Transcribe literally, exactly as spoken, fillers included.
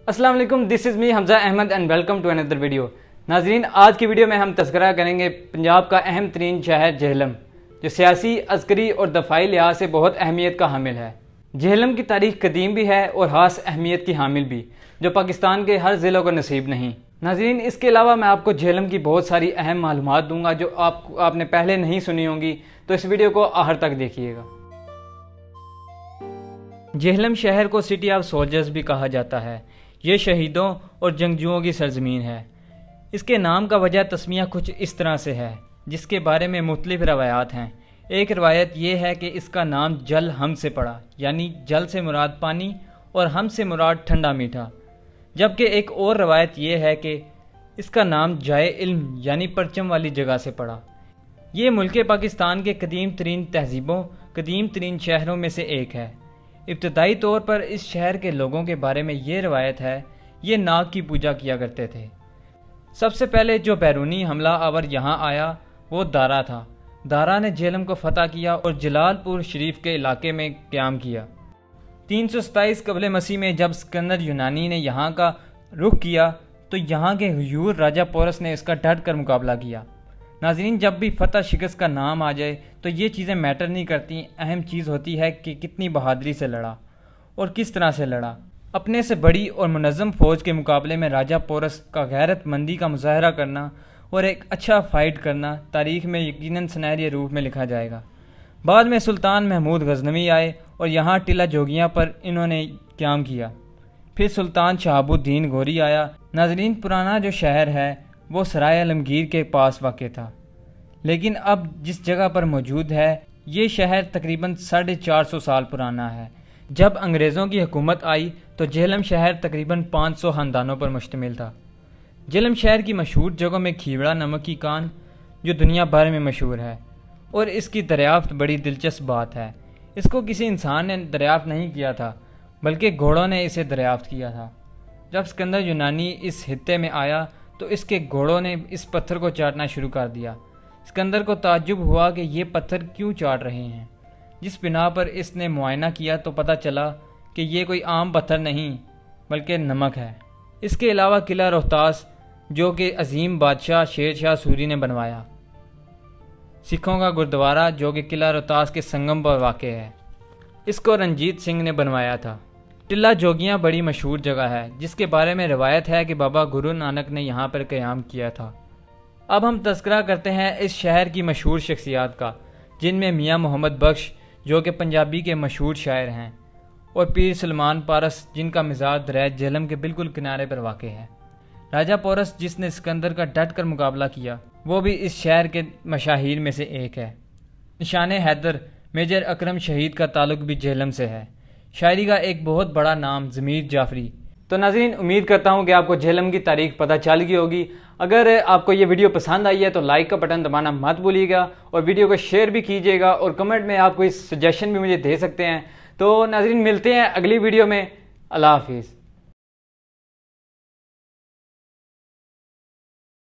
अस्सलाम वालेकुम, this is me Hamza Ahmed and welcome to another video. नाजरीन, आज की वीडियो में हम तस्करा करेंगे पंजाब का अहम तरीन शहर झेलम, जो सियासी, अस्करी और दफाई लिहाज से बहुत अहमियत का हामिल है। झेलम की तारीख कदीम भी है और ख़ास अहमियत की हामिल भी, जो पाकिस्तान के हर ज़िलों को नसीब नहीं। नाजरीन, इसके अलावा मैं आपको झेलम की बहुत सारी अहम मालूमात दूंगा जो आप आपने पहले नहीं सुनी होंगी, तो इस वीडियो को आखिर तक देखिएगा। झेलम शहर को सिटी ऑफ सोल्जर्स भी कहा जाता है। ये शहीदों और जंगजुओं की सरजमीन है। इसके नाम का वजह तस्मिया कुछ इस तरह से है, जिसके बारे में मुख्तलिफ रवायात हैं। एक रवायत यह है कि इसका नाम जल हम से पड़ा, यानी जल से मुराद पानी और हम से मुराद ठंडा मीठा। जबकि एक और रवायत यह है कि इसका नाम जाए इल्म यानी परचम वाली जगह से पड़ा। ये मुल्क पाकिस्तान के कदीम तरीन तहजीबों, कदीम तरीन शहरों में से एक है। इब्तदाई तौर पर इस शहर के लोगों के बारे में ये रवायत है, ये नाग की पूजा किया करते थे। सबसे पहले जो बैरूनी हमला आवर यहाँ आया वो दारा था। दारा ने झेलम को फतह किया और जलालपुर शरीफ के इलाके में क़याम किया। तीन सौ सताईस कबल मसीह में जब सिकंदर यूनानी ने यहाँ का रुख किया तो यहाँ के हुयूर राजा पोरस ने इसका डट कर मुकाबला किया। नाज़रीन, जब भी फतह शिकस्त का नाम आ जाए तो ये चीज़ें मैटर नहीं करती, अहम चीज़ होती है कि कितनी बहादुरी से लड़ा और किस तरह से लड़ा। अपने से बड़ी और मुनज़्ज़म फ़ौज के मुकाबले में राजा पोरस का गैरतमंदी का मुजाहरा करना और एक अच्छा फ़ाइट करना तारीख़ में यकीनन सुनहरे रूप में लिखा जाएगा। बाद में सुल्तान महमूद गज़नवी आए और यहाँ टिला जोगियाँ पर इन्होंने क़याम किया। फिर सुल्तान शहाबुद्दीन गोरी आया। नाज़रीन, पुराना जो शहर है वो सराय आलमगीर के पास वाक़ था, लेकिन अब जिस जगह पर मौजूद है ये शहर तकरीबन साढ़े चार सौ साल पुराना है। जब अंग्रेज़ों की हुकूमत आई तो झेलम शहर तकरीबन पाँच सौ ख़ानदानों पर मुश्तमिल था। झेलम शहर की मशहूर जगहों में खीवड़ा नमक की कान, जो दुनिया भर में मशहूर है, और इसकी दरियाफ्त बड़ी दिलचस्प बात है। इसको किसी इंसान ने दरियाफ्त नहीं किया था, बल्कि घोड़ों ने इसे दरियाफ्त किया था। जब सिकंदर यूनानी इस हित्ते में आया तो इसके घोड़ों ने इस पत्थर को चाटना शुरू कर दिया। सिकंदर को ताज्जुब हुआ कि ये पत्थर क्यों चाट रहे हैं। जिस बिना पर इसने मुआयना किया तो पता चला कि ये कोई आम पत्थर नहीं बल्कि नमक है। इसके अलावा किला रोहतास, जो कि अजीम बादशाह शेर शाह सूरी ने बनवाया। सिखों का गुरुद्वारा, जो कि किला रोहतास के संगम पर वाक़ है, इसको रंजीत सिंह ने बनवाया था। टिला जोगियाँ बड़ी मशहूर जगह है, जिसके बारे में रवायत है कि बाबा गुरु नानक ने यहाँ पर क़याम किया था। अब हम तस्करा करते हैं इस शहर की मशहूर शख्सियात का, जिनमें मियाँ मोहम्मद बख्श, जो कि पंजाबी के मशहूर शायर हैं, और पीर सलमान पारस, जिनका मिजाज दरिया झेलम के बिल्कुल किनारे पर वाक़ है। राजा पोरस, जिसने सिकंदर का डट कर मुकाबला किया, वो भी इस शहर के मशाहीर में से एक है। निशान हैदर, मेजर अकरम शहीद का ताल्लुक भी झेलम से है। शायरी का एक बहुत बड़ा नाम ज़मीर जाफरी। तो नाज़रीन, उम्मीद करता हूँ कि आपको झेलम की तारीख पता चल गई होगी। अगर आपको ये वीडियो पसंद आई है तो लाइक का बटन दबाना मत भूलिएगा और वीडियो को शेयर भी कीजिएगा, और कमेंट में आप कोई सजेशन भी मुझे दे सकते हैं। तो नाज़रीन, मिलते हैं अगली वीडियो में। अल्लाह हाफिज़।